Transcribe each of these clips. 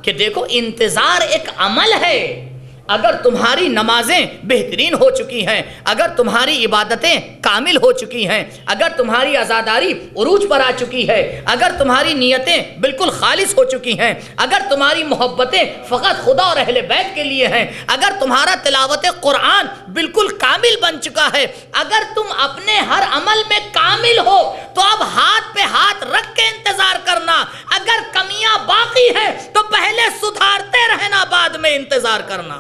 کہ دیکھو انتظار ایک عمل ہے. اگر تمہاری نمازیں بہترین ہو چکی ہیں، اگر تمہاری عبادتیں کامل ہو چکی ہیں، اگر تمہاری عزاداری عروج پر آ چکی ہے، اگر تمہاری نیتیں بالکل خالص ہو چکی ہیں، اگر تمہاری محبتیں فقط خدا اور اہل بیت کے لیے ہیں، اگر تمہارا تلاوت قرآن بالکل کامل بن چکا ہے، اگر تم اپنے ہر عمل میں کامل ہو تو اب ہاتھ پہ ہاتھ رکھ کے انتظار کرنا. اگر کمیاں باقی ہیں تو پہلے سدھارتے رہنا، بعد میں انتظار کرنا.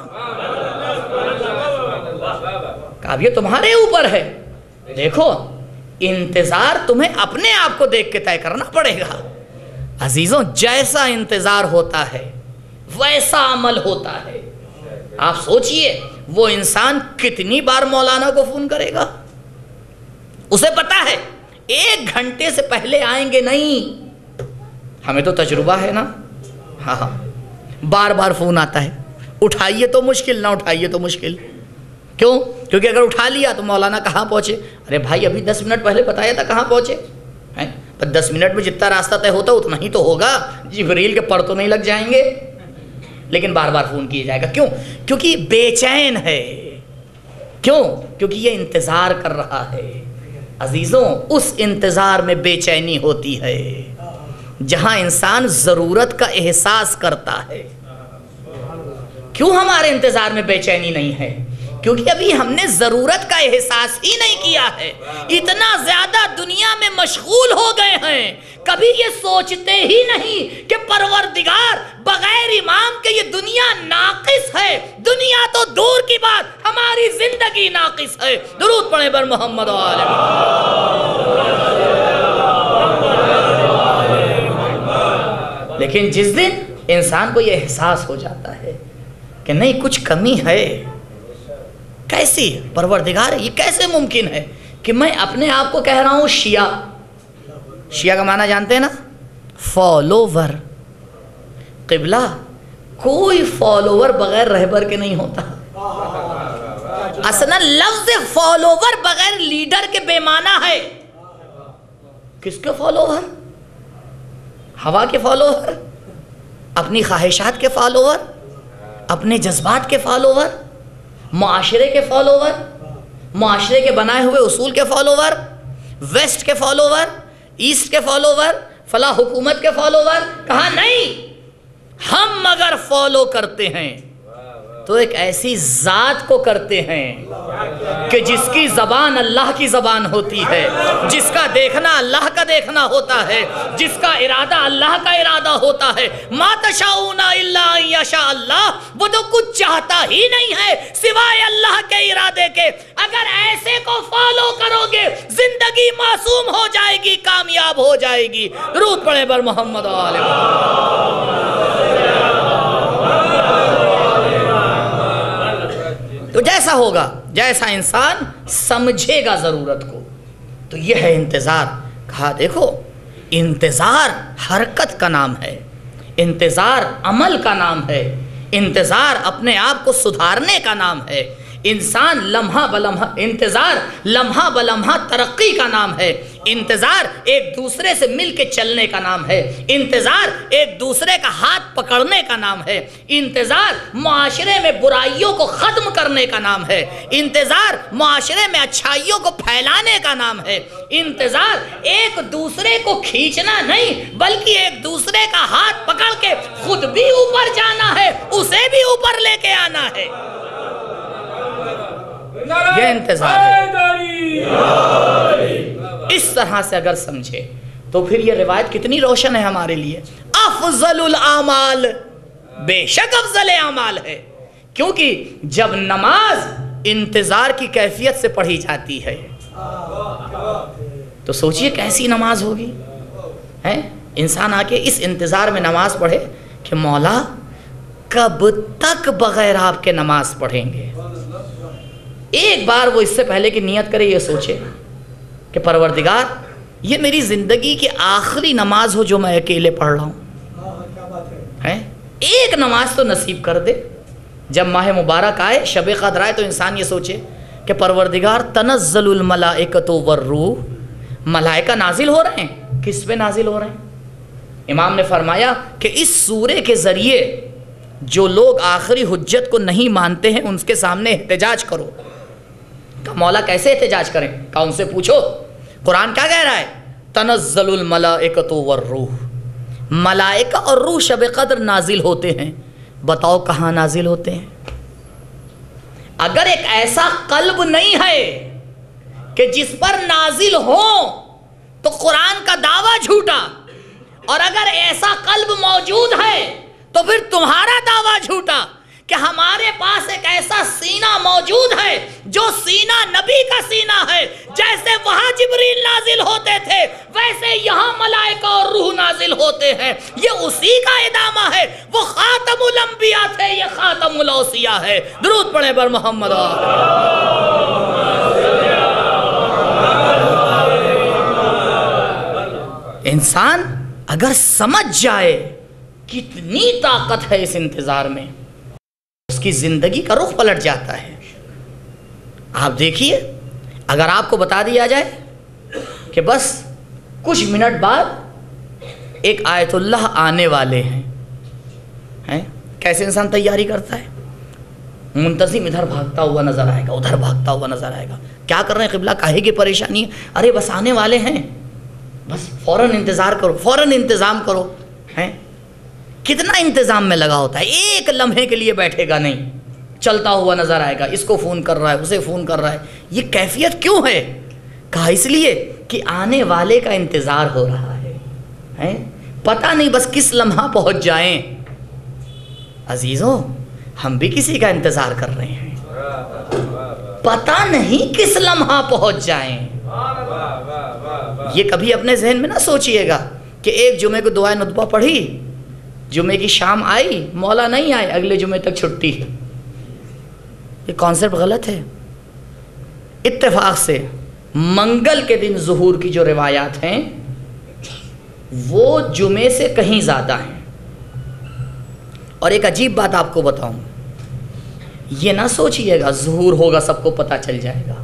اب یہ تمہارے اوپر ہے. دیکھو انتظار تمہیں اپنے آپ کو دیکھ کے طے کرنا پڑے گا. عزیزوں جیسا انتظار ہوتا ہے ویسا عمل ہوتا ہے. آپ سوچئے وہ انسان کتنی بار مولانا کو فون کرے گا. اسے پتا ہے 1 گھنٹے سے پہلے آئیں گے نہیں. ہمیں تو تجربہ ہے نا. ہاں بار بار فون آتا ہے، اٹھائیے تو مشکل، نہ اٹھائیے تو مشکل. کیوں؟ کیونکہ اگر اٹھا لیا تو مولانا کہاں پہنچے؟ ارے بھائی ابھی 10 منٹ پہلے بتایا تھا، کہاں پہنچے؟ پر 10 منٹ میں جتنا راستہ طے ہوتا اتنا ہی تو ہوگا. جبریل کے پر تو نہیں لگ جائیں گے. لیکن بار بار فون کیا جائے گا. کیوں؟ کیونکہ بے چین ہے. کیوں؟ کیونکہ یہ انتظار کر رہا ہے. عزیزوں اس انتظار میں بے چینی ہوتی ہے جہاں انسان ضرورت کا احساس کرتا ہے. کیوں ہمارے انتظار میں بے چینی نہیں ہے؟ کیونکہ ابھی ہم نے ضرورت کا احساس ہی نہیں کیا ہے. اتنا زیادہ دنیا میں مشغول ہو گئے ہیں، کبھی یہ سوچتے ہی نہیں کہ پروردگار بغیر امام کے یہ دنیا ناقص ہے. دنیا تو دور کی بات، ہماری زندگی ناقص ہے. درود پڑھیں بر محمد و آل محمد. لیکن جس دن انسان کو یہ احساس ہو جاتا ہے کہ نہیں کچھ کمی ہے، کیسی پروردگار یہ کیسے ممکن ہے کہ میں اپنے آپ کو کہہ رہا ہوں شیعہ. شیعہ کا معنی جانتے ہیں نا؟ فالوور. قبلہ کوئی فالوور بغیر رہبر کے نہیں ہوتا. اصلا لفظ فالوور بغیر لیڈر کے بے معنی ہے. کس کے فالوور؟ ہوا کے فالوور، اپنی خواہشات کے فالوور، اپنے جذبات کے فالوور، معاشرے کے فالوور، معاشرے کے بنائے ہوئے اصول کے فالوور، ویسٹ کے فالوور، ایسٹ کے فالوور، فلاں حکومت کے فالوور. کہا نہیں، ہم اگر فالو کرتے ہیں تو ایک ایسی ذات کو کرتے ہیں کہ جس کی زبان اللہ کی زبان ہوتی ہے، جس کا دیکھنا اللہ کا دیکھنا ہوتا ہے، جس کا ارادہ اللہ کا ارادہ ہوتا ہے. ما تشاؤون الا ان یشاء اللہ. وہ تو کچھ چاہتا ہی نہیں ہے سوائے اللہ کے ارادے کے. اگر ایسے کو فالو کرو گے زندگی معصوم ہو جائے گی، کامیاب ہو جائے گی. درود پڑھیں بر محمد و آل محمد. تو جیسا ہوگا، جیسا انسان سمجھے گا ضرورت کو، تو یہ ہے انتظار. کہا دیکھو انتظار حرکت کا نام ہے، انتظار عمل کا نام ہے، انتظار اپنے آپ کو سدھارنے کا نام ہے. انسان لمحہ بلمحہ، انتظار لمحہ بلمحہ ترقی کا نام ہے. انتظار ایک دوسرے سے مل کے چلنے کا نام ہے. انتظار ایک دوسرے کا ہاتھ پکڑنے کا نام ہے. انتظار معاشرے میں برائیوں کو ختم کرنے کا نام ہے. انتظار معاشرے میں اچھائیوں کو پھیلانے کا نام ہے. انتظار ایک دوسرے کو کھینچنا نہیں بلکہ ایک دوسرے کا ہاتھ پکڑ کے خود بھی اوپر جانا ہے، اسے بھی اوپر لے کے آنا ہے. یہ انتظار ہے. اس طرح سے اگر سمجھے تو پھر یہ روایت کتنی روشن ہے ہمارے لیے. افضل الاعمال، بے شک افضل اعمال ہے. کیونکہ جب نماز انتظار کی کیفیت سے پڑھی جاتی ہے تو سوچئے کیسی نماز ہوگی. انسان آ کے اس انتظار میں نماز پڑھے کہ مولا کب تک بغیر آپ کے نماز پڑھیں گے. ایک بار وہ اس سے پہلے کی نیت کرے، یہ سوچے کہ پروردگار یہ میری زندگی کی آخری نماز ہو جو میں اکیلے پڑھ رہا ہوں. ایک نماز تو نصیب کر دے. جب ماہ مبارک آئے، شب قدر آئے، تو انسان یہ سوچے کہ پروردگار تنزل الملائکۃ والروح، ملائکہ نازل ہو رہے ہیں. کس پہ نازل ہو رہے ہیں؟ امام نے فرمایا کہ اس سورے کے ذریعے جو لوگ آخری حجت کو نہیں مانتے ہیں ان کے سامنے احتجاج کرو۔ کہا مولا کیسے احتجاج کریں؟ کہا ان سے پوچھو قرآن کیا کہہ رہا ہے؟ تنزل الملائکۃ والروح، ملائکہ اور روح شب قدر نازل ہوتے ہیں، بتاؤ کہاں نازل ہوتے ہیں؟ اگر ایک ایسا قلب نہیں ہے کہ جس پر نازل ہو تو قرآن کا دعویٰ جھوٹا، اور اگر ایسا قلب موجود ہے تو پھر تمہارا دعویٰ جھوٹا کہ ہمارے پاس ایک ایسا سینہ موجود ہے جو سینہ نبی کا سینہ ہے، جیسے وہاں جبریل نازل ہوتے تھے ویسے یہاں ملائکہ اور روح نازل ہوتے ہیں، یہ اسی کا ادامہ ہے۔ وہ خاتم الانبیاء تھے، یہ خاتم الاوصیاء ہے۔ درود پڑھیں بر محمد۔ انسان اگر سمجھ جائے کتنی طاقت ہے اس انتظار میں، اس کی زندگی کا رخ پلٹ جاتا ہے۔ آپ دیکھیے اگر آپ کو بتا دیا جائے کہ بس کچھ منٹ بعد ایک آیت اللہ آنے والے ہیں، کیسے انسان تیاری کرتا ہے؟ منتظم ادھر بھاگتا ہوا نظر آئے گا، ادھر بھاگتا ہوا نظر آئے گا، کیا کر رہے ہیں قبلہ، کاہے کی پریشانی ہے؟ ارے بس آنے والے ہیں، بس فوراً انتظار کرو، فوراً انتظام کرو۔ ہیں کتنا انتظام میں لگا ہوتا ہے، ایک لمحے کے لیے بیٹھے گا نہیں، چلتا ہوا نظر آئے گا، اس کو فون کر رہا ہے، اسے فون کر رہا ہے۔ یہ کیفیت کیوں ہے؟ کہا اس لیے کہ آنے والے کا انتظار ہو رہا ہے، پتہ نہیں بس کس لمحہ پہنچ جائیں۔ عزیزوں ہم بھی کسی کا انتظار کر رہے ہیں، پتہ نہیں کس لمحہ پہنچ جائیں۔ یہ کبھی اپنے ذہن میں نہ سوچئے گا کہ ایک جمعے کو دعائے ندبہ پڑھی، جمعے کی شام آئی، مولا نہیں آئے، اگلے جمعے تک چھٹی۔ یہ کانسیپٹ غلط ہے۔ اتفاق سے منگل کے دن ظہور کی جو روایات ہیں وہ جمعے سے کہیں زیادہ ہیں۔ اور ایک عجیب بات آپ کو بتاؤں، یہ نہ سوچئے گا ظہور ہوگا سب کو پتہ چل جائے گا،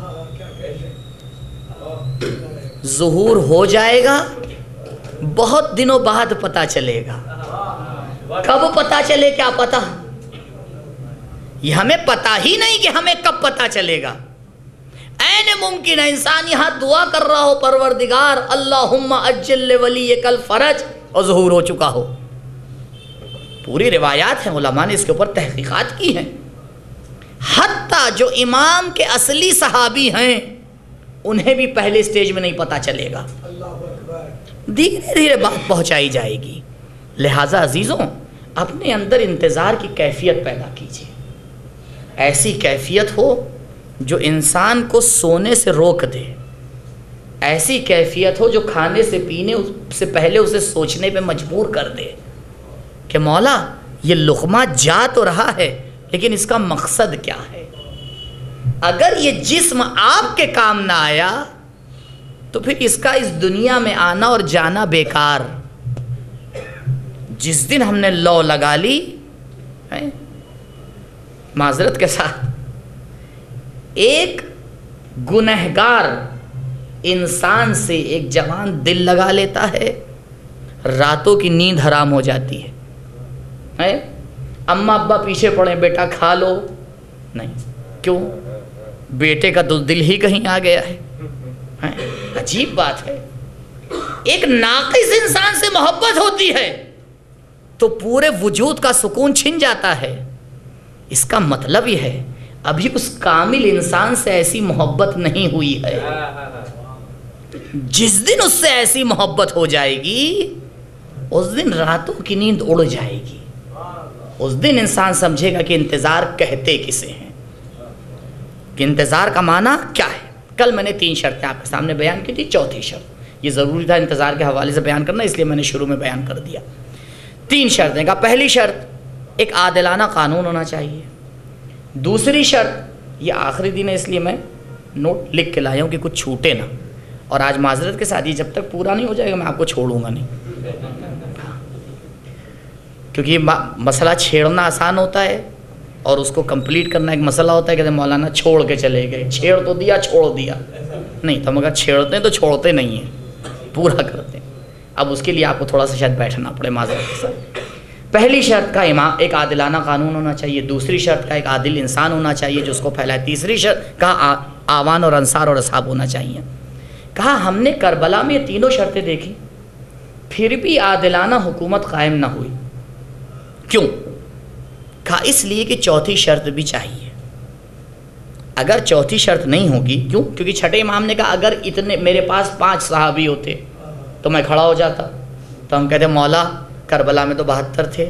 ظہور ہو جائے گا بہت دنوں بعد پتہ چلے گا۔ کب پتہ چلے کیا پتہ؟ یہ ہمیں پتہ ہی نہیں کہ ہمیں کب پتہ چلے گا۔ این ممکن ہے انسان یہاں دعا کر رہا ہو پروردگار اللہم اجل لولیک الفرج اور ظہور ہو چکا ہو۔ پوری روایات ہیں، علماء نے اس کے اوپر تحقیقات کی ہیں، حتیٰ جو امام کے اصلی صحابی ہیں انہیں بھی پہلے سٹیج میں نہیں پتہ چلے گا، دھیرے دھیرے بات پہنچائی جائے گی۔ لہٰذا عزیزوں اپنے اندر انتظار کی کیفیت پیدا کیجیے، ایسی کیفیت ہو جو انسان کو سونے سے روک دے، ایسی کیفیت ہو جو کھانے سے پینے سے پہلے اسے سوچنے پہ مجبور کر دے کہ مولا یہ لقمہ جا تو رہا ہے لیکن اس کا مقصد کیا ہے؟ اگر یہ جسم آپ کے کام نہ آیا تو پھر اس کا اس دنیا میں آنا اور جانا بیکار۔ جس دن ہم نے لو لگا لی، معذرت کے ساتھ، ایک گنہگار انسان سے ایک جوان دل لگا لیتا ہے، راتوں کی نیند حرام ہو جاتی ہے۔ اماں ابا پیچھے پڑے بیٹا کھا لو، نہیں، کیوں؟ بیٹے کا تو دل ہی کہیں آ گیا ہے۔ عجیب بات ہے، ایک ناقص انسان سے محبت ہوتی ہے تو پورے وجود کا سکون چھن جاتا ہے۔ اس کا مطلب یہ ہے ابھی اس کامل انسان سے ایسی محبت نہیں ہوئی ہے۔ جس دن اس سے ایسی محبت ہو جائے گی اس دن راتوں کی نیند اڑ جائے گی، اس دن انسان سمجھے گا کہ انتظار کہتے کسے ہیں، کہ انتظار کا معنی کیا ہے۔ کل میں نے 3 شرطیں آپ کے سامنے بیان کی تھی، چوتھی شرط یہ ضروری تھا انتظار کے حوالے سے بیان کرنا، اس لیے میں نے شروع میں بیان کر دیا۔ 3 شرطیں کا پہلی شرط ایک عادلانہ قانون ہونا چاہیے، دوسری شرط یہ آخری دن ہے اس لیے میں نوٹ لکھ کے لایا ہوں کہ کچھ چھوٹے نہ، اور آج معذرت کے ساتھ یہ جب تک پورا نہیں ہو جائے گا میں آپ کو چھوڑوں گا نہیں، کیونکہ یہ مسئلہ چھیڑنا آسان ہوتا ہے اور اس کو کمپلیٹ کرنا ایک مسئلہ ہوتا ہے۔ کہتے ہیں مولانا چھوڑ کے چلے گئے، چھیڑ تو دیا چھوڑ دیا، نہیں تو ہم اگر چھیڑتے ہیں تو چھوڑتے نہیں ہیں، پورا کرتے ہیں۔ اب اس کے لیے آپ کو تھوڑا سا شاید بیٹھنا پڑے معذرت کے ساتھ۔ پہلی شرط کا امام ایک عادلانہ قانون ہونا چاہیے، دوسری شرط کا ایک عادل انسان ہونا چاہیے جو اس کو پھیلائے، تیسری شرط کا آوان اور انصار اور اصحاب ہونا چاہیے۔ کہا ہم نے کربلا میں یہ تینوں شرطیں دیکھی، پھر بھی عادلانہ حکومت قائم نہ ہوئی، کیوں؟ کہا اس لیے کہ چوتھی شرط بھی چاہیے۔ اگر چوتھی شرط نہیں ہوگی، کیوں؟ کیونکہ چھٹے امام نے کہا اگر اتنے میرے پاس 5 صحابی ہوتے تو میں کھڑا ہو جاتا، تو ہم کہتے مولا کربلا میں تو 72 تھے۔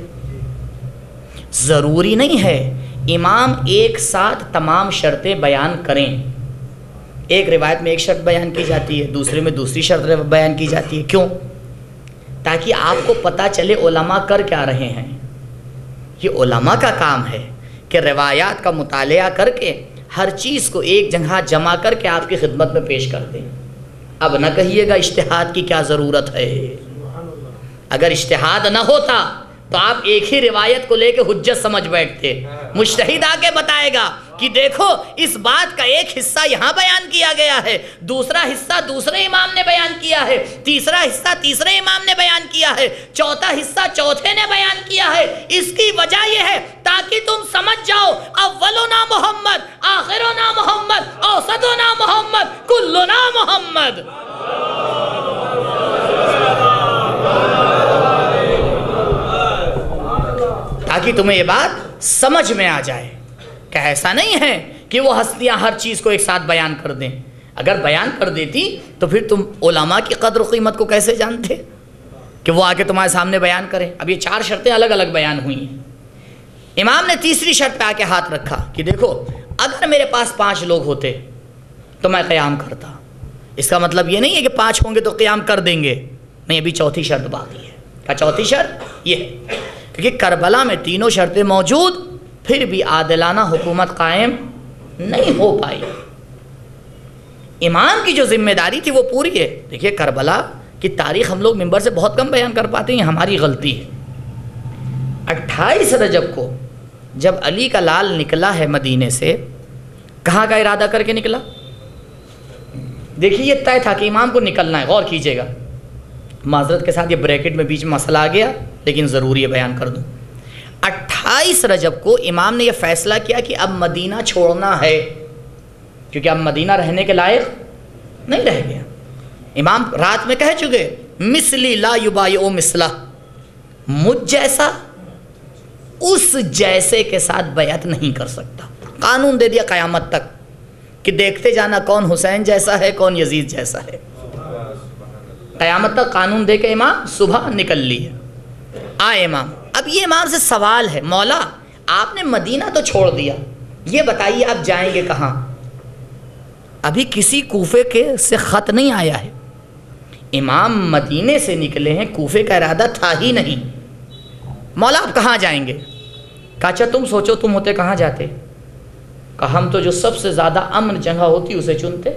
ضروری نہیں ہے امام ایک ساتھ تمام شرطیں بیان کریں، ایک روایت میں ایک شرط بیان کی جاتی ہے، دوسرے میں دوسری شرط بیان کی جاتی ہے، کیوں؟ تاکہ آپ کو پتہ چلے علماء کر کیا رہے ہیں۔ یہ علماء کا کام ہے کہ روایات کا مطالعہ کر کے ہر چیز کو ایک جگہ جمع کر کے آپ کی خدمت میں پیش کر دیں۔ اب نہ کہیے گا اجتہاد کی کیا ضرورت ہے، اگر اجتہاد نہ ہوتا تو آپ ایک ہی روایت کو لے کے حجت سمجھ بیٹھتے۔ مجتہد آ کے بتائے گا کہ دیکھو اس بات کا ایک حصہ یہاں بیان کیا گیا ہے، دوسرا حصہ دوسرے امام نے بیان کیا ہے، تیسرا حصہ تیسرے امام نے بیان کیا ہے، چوتھا حصہ چوتھے نے بیان کیا ہے۔ اس کی وجہ یہ ہے تاکہ تم سمجھ جاؤ اولنا محمد، آخرنا محمد، اوسطنا محمد، کلنا محمد۔ تاکہ تمہیں یہ بات سمجھ میں آ جائے کہ ایسا نہیں ہے کہ وہ ہستیاں ہر چیز کو ایک ساتھ بیان کر دیں۔ اگر بیان کر دیتی تو پھر تم علماء کی قدر و قیمت کو کیسے جانتے کہ وہ آ کے تمہارے سامنے بیان کریں؟ اب یہ 4 شرطیں الگ الگ بیان ہوئی ہیں۔ امام نے تیسری شرط پہ آ کے ہاتھ رکھا کہ دیکھو اگر میرے پاس 5 لوگ ہوتے تو میں قیام کرتا۔ اس کا مطلب یہ نہیں ہے کہ 5 ہوں گے تو قیام کر دیں گے، نہیں، ابھی چوتھی شرط باقی ہے۔ کیا چوتھی شرط؟ یہ ہے کیونکہ کربلا میں تینوں شرطیں موجود، پھر بھی عادلانہ حکومت قائم نہیں ہو پائی۔ امام کی جو ذمہ داری تھی وہ پوری ہے۔ دیکھیے کربلا کی تاریخ ہم لوگ ممبر سے بہت کم بیان کر پاتے ہیں، ہماری غلطی ہے۔ 28 رجب کو جب علی کا لال نکلا ہے مدینے سے، کہاں کا ارادہ کر کے نکلا؟ دیکھیے یہ طے تھا کہ امام کو نکلنا ہے، غور کیجئے گا۔ معذرت کے ساتھ یہ بریکٹ میں بیچ میں مسئلہ آ گیا لیکن ضروری ہے بیان کر دوں۔ 28 رجب کو امام نے یہ فیصلہ کیا کہ اب مدینہ چھوڑنا ہے، کیونکہ اب مدینہ رہنے کے لائق نہیں رہ گیا۔ امام رات میں کہہ چکے مثلی لا یبایع مثلہ، مجھ جیسا اس جیسے کے ساتھ بیعت نہیں کر سکتا۔ قانون دے دیا قیامت تک کہ دیکھتے جانا کون حسین جیسا ہے کون یزید جیسا ہے۔ قیامت تک قانون دے کے امام صبح نکل لیے۔ آئے امام، اب یہ امام سے سوال ہے، مولا آپ نے مدینہ تو چھوڑ دیا، یہ بتائیے آپ جائیں گے کہاں؟ ابھی کسی کوفے کے سے خط نہیں آیا ہے، امام مدینے سے نکلے ہیں، کوفے کا ارادہ تھا ہی نہیں۔ مولا آپ کہاں جائیں گے؟ کہا اچھا تم سوچو تم ہوتے کہاں جاتے؟ کہا ہم تو جو سب سے زیادہ امن جگہ ہوتی اسے چنتے،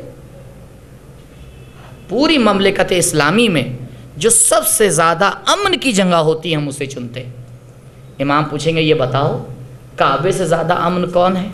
پوری مملکت اسلامی میں جو سب سے زیادہ امن کی جگہ ہوتی ہے ہم اسے چنتے۔ امام پوچھیں گے یہ بتاؤ کعبے سے زیادہ امن کون ہے؟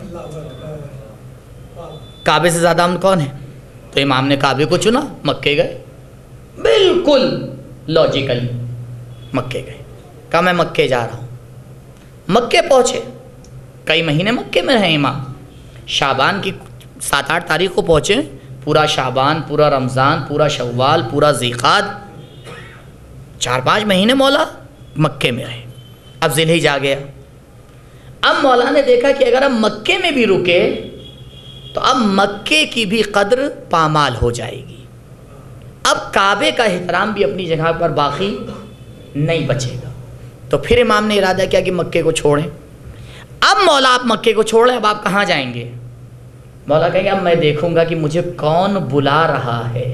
کعبے سے زیادہ امن کون ہے؟ تو امام نے کعبے کو چنا، مکے گئے، بالکل لاجیکلی مکے گئے۔ کہا میں مکے جا رہا ہوں، مکے پہنچے، کئی مہینے مکے میں رہے امام، شعبان کی 7-8 تاریخ کو پہنچے، پورا شعبان، پورا رمضان، پورا شوال، پورا ذیقعد، 4-5 مہینے مولا مکے میں رہے۔ اب ذی الحجہ آ گیا، اب مولا نے دیکھا کہ اگر ہم مکے میں بھی رکے تو اب مکے کی بھی قدر پامال ہو جائے گی، اب کعبے کا احترام بھی اپنی جگہ پر باقی نہیں بچے گا۔ تو پھر امام نے ارادہ کیا کہ مکے کو چھوڑیں۔ اب مولا آپ مکے کو چھوڑیں، اب آپ کہاں جائیں گے؟ مولا کہیں گے اب میں دیکھوں گا کہ مجھے کون بلا رہا ہے۔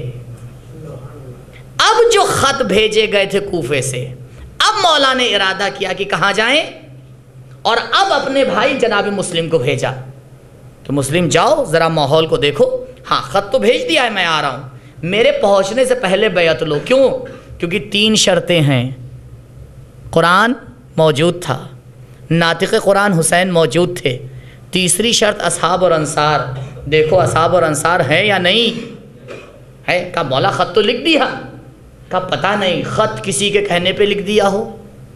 اب جو خط بھیجے گئے تھے کوفے سے، اب مولا نے ارادہ کیا کہ کہاں جائیں، اور اب اپنے بھائی جناب مسلم کو بھیجا کہ مسلم جاؤ ذرا ماحول کو دیکھو، ہاں خط تو بھیج دیا ہے، میں آ رہا ہوں، میرے پہنچنے سے پہلے بیعت لو۔ کیوں؟ کیونکہ 3 شرطیں ہیں، قرآن موجود تھا، ناطق قرآن حسین موجود تھے، تیسری شرط اصحاب اور انصار، دیکھو اصحاب اور انصار ہے یا نہیں ہے؟ کہا مولا خط تو لکھ دیا، کہا پتہ نہیں خط کسی کے کہنے پہ لکھ دیا ہو،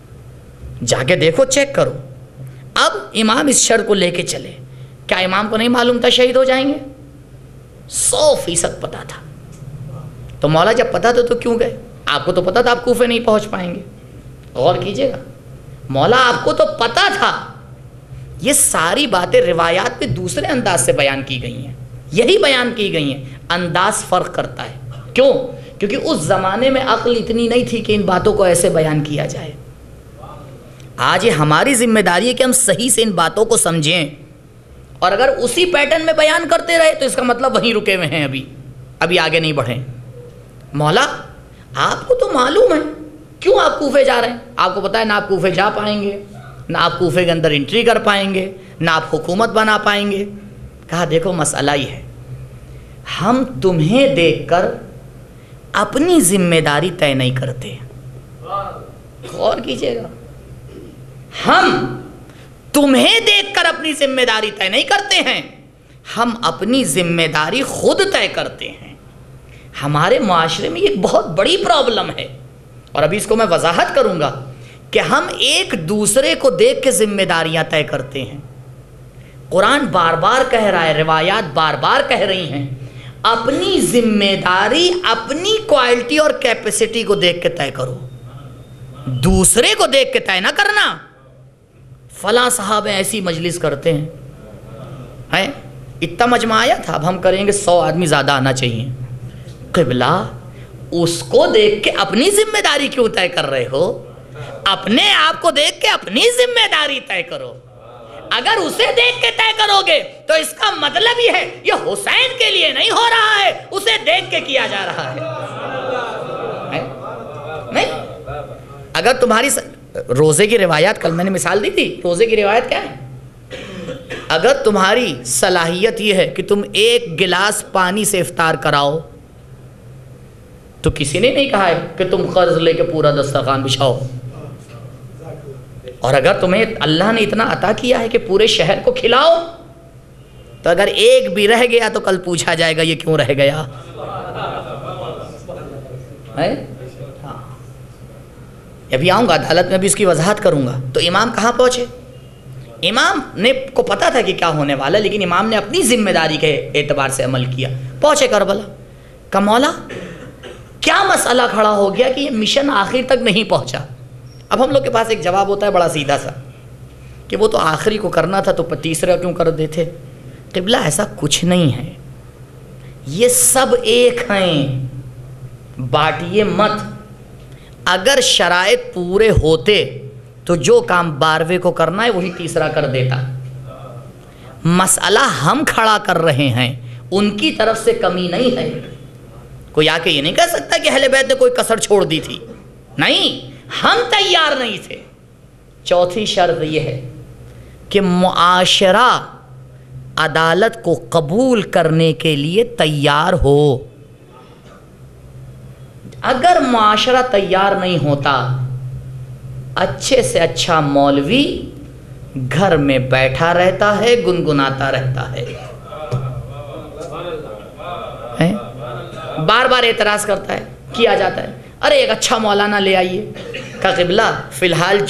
جا کے دیکھو چیک کرو۔ اب امام اس شرط کو لے کے چلے، کیا امام کو نہیں معلوم تھا شہید ہو جائیں گے؟ 100% پتہ تھا۔ تو مولا جب پتہ تھا تو کیوں گئے؟ آپ کو تو پتہ تھا آپ کوفے نہیں پہنچ پائیں گے۔ غور کیجئے گا، مولا آپ کو تو پتہ تھا۔ یہ ساری باتیں روایات میں دوسرے انداز سے بیان کی گئی ہیں، یہی بیان کی گئی ہیں، انداز فرق کرتا ہے۔ کیوں؟ کیونکہ اس زمانے میں عقل اتنی نہیں تھی کہ ان باتوں کو ایسے بیان کیا جائے۔ آج یہ ہماری ذمہ داری ہے کہ ہم صحیح سے ان باتوں کو سمجھیں، اور اگر اسی پیٹرن میں بیان کرتے رہے تو اس کا مطلب وہیں رکے ہوئے ہیں، ابھی آگے نہیں بڑھیں۔ مولا آپ کو تو معلوم ہے کیوں آپ کوفے جا رہے ہیں، آپ کو پتہ ہے نہ آپ کوفے جا پائیں گے، نہ آپ کوفے کے اندر انٹری کر پائیں گے، نہ آپ حکومت بنا پائیں گے۔ کہا دیکھو مسئلہ یہ ہے، ہم تمہیں دیکھ کر اپنی ذمہ داری طے نہیں کرتے۔ غور کیجئے گا، ہم تمہیں دیکھ کر اپنی ذمہ داری طے نہیں کرتے ہیں، ہم اپنی ذمہ داری خود طے کرتے ہیں۔ ہمارے معاشرے میں یہ ایک بہت بڑی پرابلم ہے، اور ابھی اس کو میں وضاحت کروں گا کہ ہم ایک دوسرے کو دیکھ کے ذمہ داریاں طے کرتے ہیں۔ قرآن بار بار کہہ رہا ہے، روایات بار بار کہہ رہی ہیں، اپنی ذمہ داری اپنی کوالٹی اور کیپیسٹی کو دیکھ کے طے کرو، دوسرے کو دیکھ کے طے نہ کرنا۔ فلاں صاحب ایسی مجلس کرتے ہیں، اتنا مجمع آیا تھا، اب ہم کریں گے 100 آدمی زیادہ آنا چاہیے۔ قبلہ اس کو دیکھ کے اپنی ذمہ داری کیوں طے کر رہے ہو؟ اپنے آپ کو دیکھ کے اپنی ذمہ داری طے کرو۔ اگر اسے دیکھ کے طے کرو گے تو اس کا مطلب یہ ہے یہ حسین کے لیے نہیں ہو رہا ہے، اسے دیکھ کے کیا جا رہا ہے۔ نہیں، اگر تمہاری روزے کی روایات، کل میں نے مثال دی تھی، روزے کی روایت کیا ہے؟ اگر تمہاری صلاحیت یہ ہے کہ تم 1 گلاس پانی سے افطار کراؤ تو کسی نے نہیں کہا ہے کہ تم قرض لے کے پورا دسترخوان بچھاؤ۔ اور اگر تمہیں اللہ نے اتنا عطا کیا ہے کہ پورے شہر کو کھلاؤ، تو اگر ایک بھی رہ گیا تو کل پوچھا جائے گا یہ کیوں رہ گیا ہے؟ ابھی آؤں گا عدالت میں بھی اس کی وضاحت کروں گا۔ تو امام کہاں پہنچے؟ امام نے کو پتا تھا کہ کیا ہونے والا، لیکن امام نے اپنی ذمہ داری کے اعتبار سے عمل کیا۔ پہنچے کربلا، کہ مولا کیا مسئلہ کھڑا ہو گیا کہ یہ مشن آخر تک نہیں پہنچا؟ اب ہم لوگ کے پاس ایک جواب ہوتا ہے بڑا سیدھا سا کہ وہ تو آخری کو کرنا تھا تو تیسرا کیوں کر دیتے؟ قبلہ ایسا کچھ نہیں ہے، یہ سب ایک ہیں، بانٹیے مت۔ اگر شرائط پورے ہوتے تو جو کام 12ویں کو کرنا ہے وہی تیسرا کر دیتا۔ مسئلہ ہم کھڑا کر رہے ہیں، ان کی طرف سے کمی نہیں ہے۔ کوئی آ کے یہ نہیں کہہ سکتا کہ اہل بیت نے کوئی کسر چھوڑ دی تھی، نہیں، ہم تیار نہیں تھے۔ چوتھی شرط یہ ہے کہ معاشرہ عدالت کو قبول کرنے کے لیے تیار ہو۔ اگر معاشرہ تیار نہیں ہوتا، اچھے سے اچھا مولوی گھر میں بیٹھا رہتا ہے، گنگناتا رہتا ہے، بار بار اعتراض کرتا ہے، کیا جاتا ہے، ارے ایک اچھا مولانا لے آئیے۔ کہ قبلہ فی الحال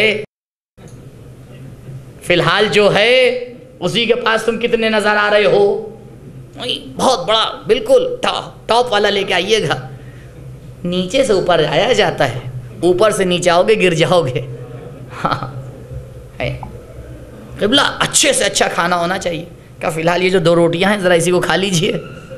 جو ہے اسی کے پاس تم کتنے نظر آ رہے ہو؟ بہت بڑا بالکل ٹاپ والا لے کے آئیے گا۔ نیچے سے اوپر آیا جاتا ہے، اوپر سے نیچے آؤ گے گر جاؤ گے۔ ہاں قبلہ اچھے سے اچھا کھانا ہونا چاہیے۔ کہ فی الحال یہ جو 2 روٹیاں ہیں ذرا اسی کو کھا لیجئے۔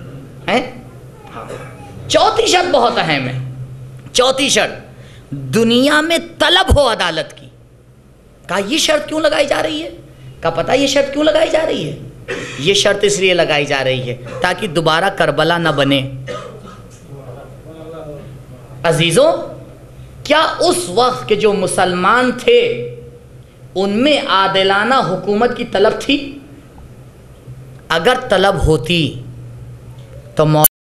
چوتھی شرط بہت اہم ہے، چوتھی شرط دنیا میں طلب ہو عدالت کی۔ کہا یہ شرط کیوں لگائی جا رہی ہے؟ کہا پتہ یہ شرط کیوں لگائی جا رہی ہے؟ یہ شرط اس لیے لگائی جا رہی ہے تاکہ دوبارہ کربلا نہ بنے۔ عزیزوں، کیا اس وقت کے جو مسلمان تھے ان میں عادلانہ حکومت کی طلب تھی؟ اگر طلب ہوتی تو